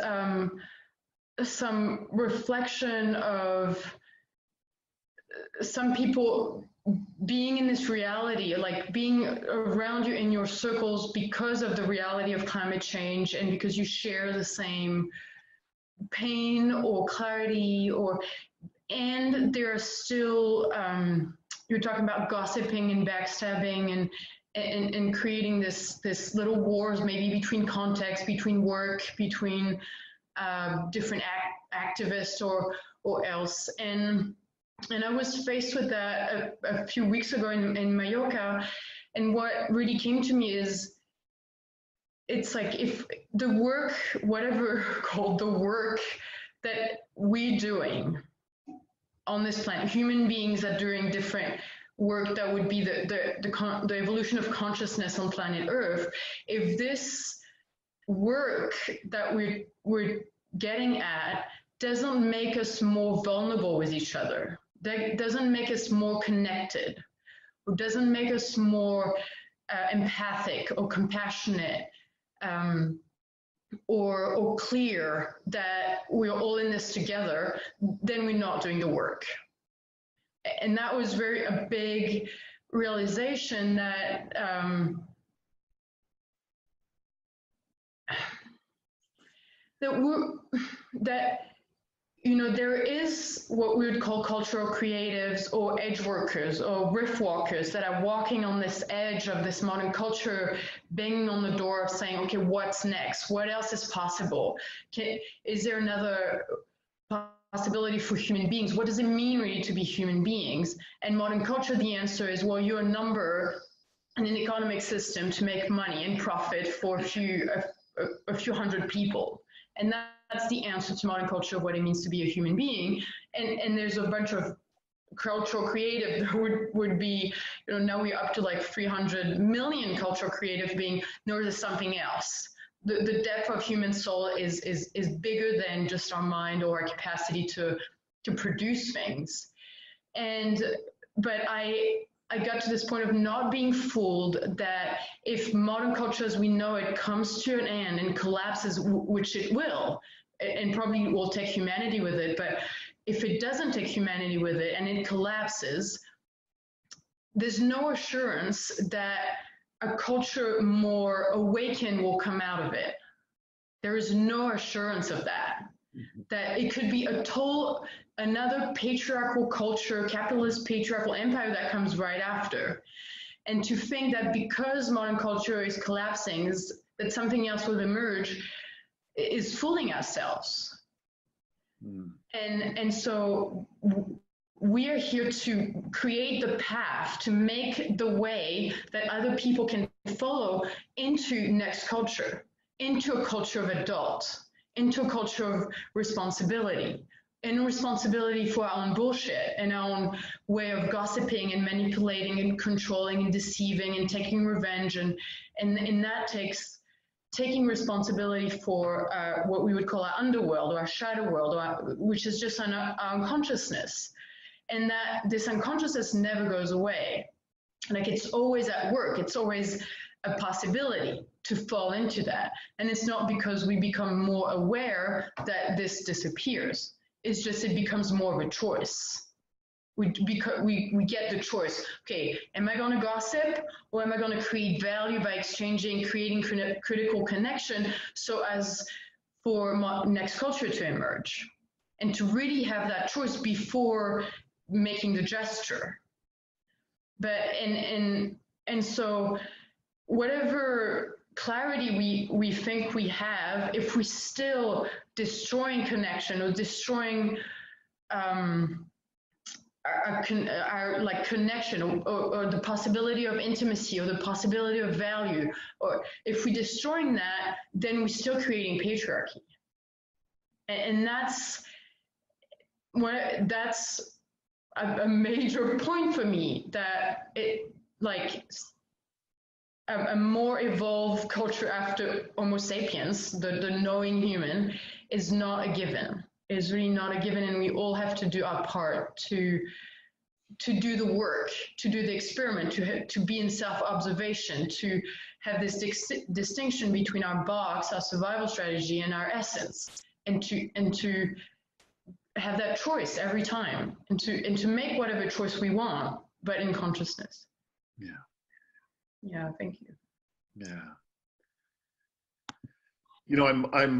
some reflection of some people being in this reality, like being around you in your circles because of the reality of climate change and because you share the same pain or clarity, and there are still you're talking about gossiping and backstabbing and creating this little wars, maybe between contexts, between work, between different activists or else. And I was faced with that a few weeks ago in Mallorca. And what really came to me is, it's like, if the work, whatever called the work that we're doing on this planet, human beings are doing different work that would be the evolution of consciousness on planet Earth, if this work that we're getting at doesn't make us more vulnerable with each other, that doesn't make us more connected, or doesn't make us more empathic or compassionate, or clear that we're all in this together, then we're not doing the work. And that was a big realization that there is what we would call cultural creatives or edge workers or riff walkers that are walking on this edge of this modern culture, banging on the door of saying, okay, what's next? What else is possible? Is there another possibility for human beings? What does it mean really to be human beings? And modern culture, the answer is, well, you're a number in an economic system to make money and profit for a few hundred people. And that's the answer to modern culture of what it means to be a human being. And there's a bunch of cultural creative that would be, now we're up to like 300 million cultural creative being, no, there's something else. the depth of human soul is bigger than just our mind or our capacity to produce things. But I got to this point of not being fooled that if modern culture as we know it comes to an end and collapses, which it will, and probably will take humanity with it, but if it doesn't take humanity with it and it collapses, there's no assurance that a culture more awakened will come out of it. There is no assurance of that. That it could be another patriarchal culture, capitalist patriarchal empire that comes right after. And to think that because modern culture is collapsing, that something else will emerge is fooling ourselves. And so we are here to create the path, to make the way that other people can follow into next culture, into a culture of adult, into a culture of responsibility, and responsibility for our own bullshit and our own way of gossiping and manipulating and controlling and deceiving and taking revenge. And that takes taking responsibility for what we would call our underworld or our shadow world, which is just our unconsciousness. And that this unconsciousness never goes away. Like it's always at work. It's always a possibility to fall into that. And it's not because we become more aware that this disappears. It's just it becomes more of a choice. We get the choice. Okay, am I going to gossip or am I going to create value by creating critical connection so as for next culture to emerge? And to really have that choice before making the gesture. But and so whatever clarity we think we have, if we still destroying connection or destroying our like connection or the possibility of intimacy or the possibility of value, or if we're destroying that, then we're still creating patriarchy. And that's a major point for me, that it like a more evolved culture after Homo sapiens, the knowing human, is not a given. Is really not a given, and we all have to do our part to do the work, to do the experiment, to be in self-observation, to have this distinction between our box, our survival strategy, and our essence, and to have that choice every time, and to make whatever choice we want, but in consciousness. Yeah, thank you. Yeah. You know,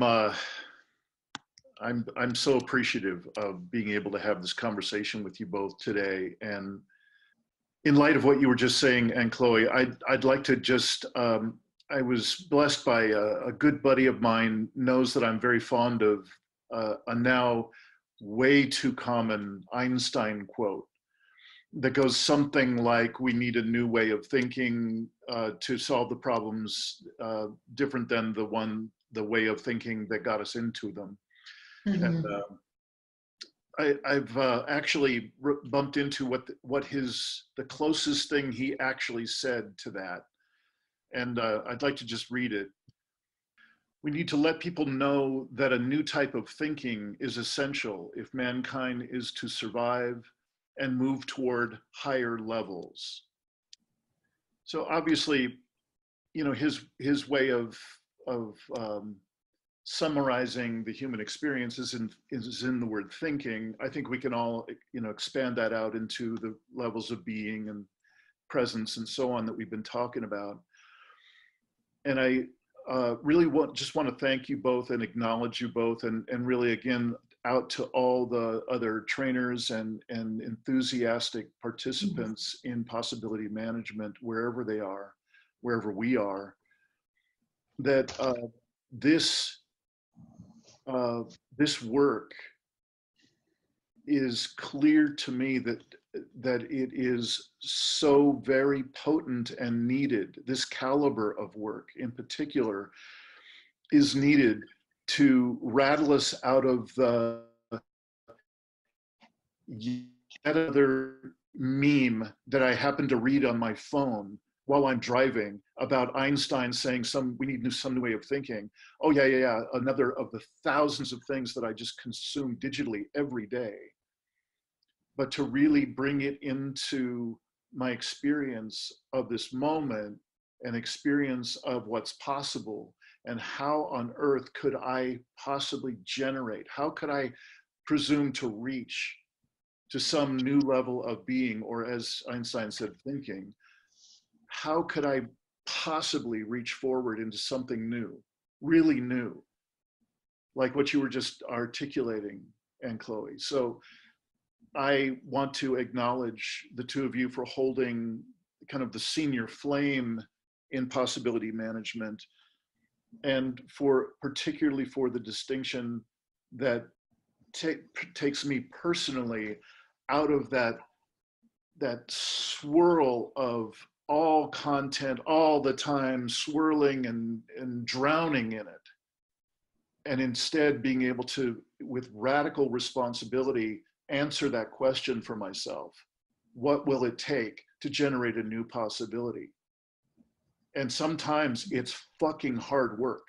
I'm so appreciative of being able to have this conversation with you both today. And in light of what you were just saying, Anne-Chloé, I'd like to just, I was blessed by a good buddy of mine, knows that I'm very fond of a now way too common Einstein quote that goes something like, we need a new way of thinking to solve the problems different than the way of thinking that got us into them. And I've actually bumped into the closest thing he actually said to that. And I'd like to just read it. We need to let people know that a new type of thinking is essential if mankind is to survive and move toward higher levels. So obviously, you know, his way of summarizing the human experience is in the word thinking. I think we can all, you know, expand that out into the levels of being and presence and so on that we've been talking about. And I really just want to thank you both and acknowledge you both, and really again out to all the other trainers and enthusiastic participants in possibility management, wherever they are, wherever we are, that this work is clear to me that it is so very potent and needed. This caliber of work in particular is needed to rattle us out of the yet another meme that I happened to read on my phone while I'm driving about Einstein saying we need some new way of thinking. Oh yeah. Another of the thousands of things that I just consume digitally every day. But to really bring it into my experience of this moment, an experience of what's possible, and how on earth could I possibly generate, how could I presume to reach to some new level of being, or as Einstein said, thinking, how could I possibly reach forward into something new, really new, like what you were just articulating, Anne-Chloé. So I want to acknowledge the two of you for holding kind of the senior flame in possibility management, and particularly for the distinction that takes me personally out of that swirl of all content all the time, swirling and drowning in it, and instead being able to, with radical responsibility, answer that question for myself. What will it take to generate a new possibility? And sometimes it's fucking hard work.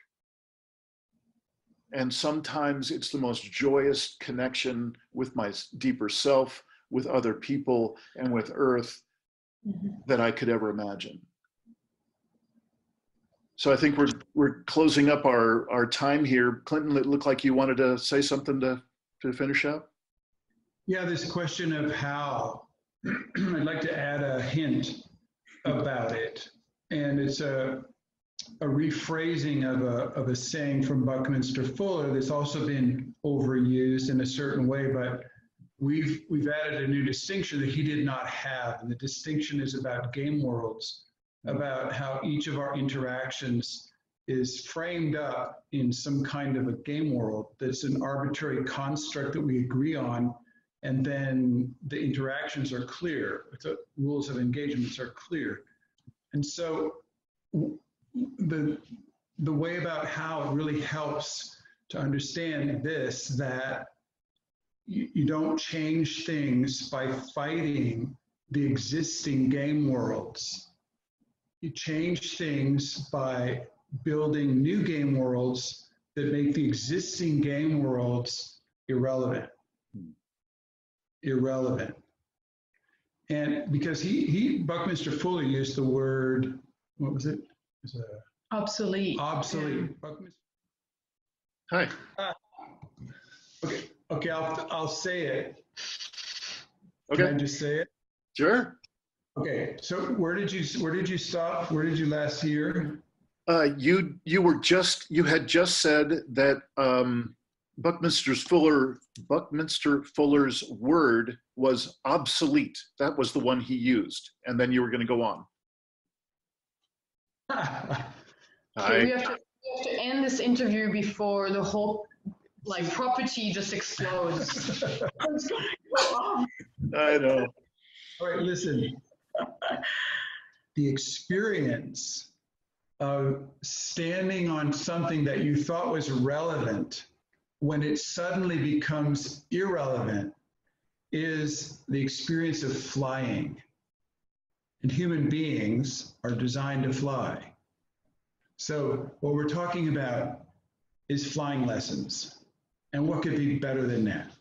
And sometimes it's the most joyous connection with my deeper self, with other people, and with Earth that I could ever imagine. So I think we're closing up our time here. Clinton, it looked like you wanted to say something to finish up. Yeah, this question of how, I'd like to add a hint about it. And it's a rephrasing of a saying from Buckminster Fuller that's also been overused in a certain way, but we've added a new distinction that he did not have. And the distinction is about game worlds, about how each of our interactions is framed up in some kind of a game world that's an arbitrary construct that we agree on, and then the interactions are clear, the rules of engagements are clear. And so the way about how it really helps to understand this, that you don't change things by fighting the existing game worlds. You change things by building new game worlds that make the existing game worlds irrelevant. Irrelevant. And because Buckminster Fuller used the word, what was it? Obsolete. Obsolete. Hi. Okay, I'll say it. Okay. Can I just say it? Sure. Okay, so where did you stop? Where did you last hear? You had just said that Buckminster Fuller's word was obsolete. That was the one he used, and then you were going to go on. Okay, we have to end this interview before the whole property just explodes. I know. All right, listen. The experience of standing on something that you thought was relevant when it suddenly becomes irrelevant is the experience of flying. And human beings are designed to fly. So what we're talking about is flying lessons. And what could be better than that?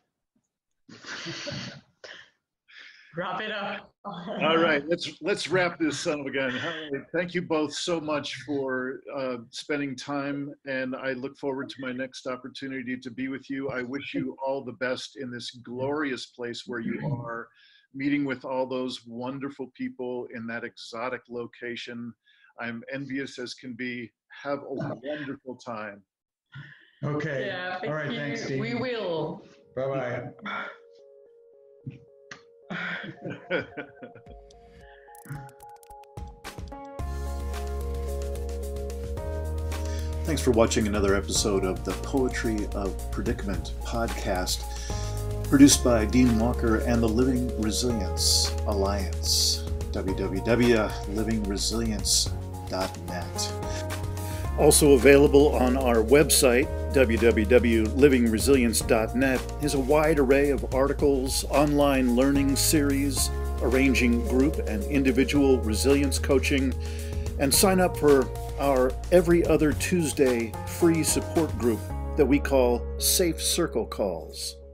Wrap it up. All right, let's wrap this son of a gun. Thank you both so much for spending time, and I look forward to my next opportunity to be with you. I wish you all the best in this glorious place where you are, meeting with all those wonderful people in that exotic location. I'm envious as can be. Have a wonderful time. Okay. Yeah, all right, thanks, Steve. We will. Bye-bye. Thanks for watching another episode of the Poetry of Predicament podcast, produced by Dean Walker and the Living Resilience Alliance, www.livingresilience.net. Also available on our website, www.livingresilience.net, is a wide array of articles, online learning series, arranging group and individual resilience coaching, and sign up for our every other Tuesday free support group that we call Safe Circle Calls.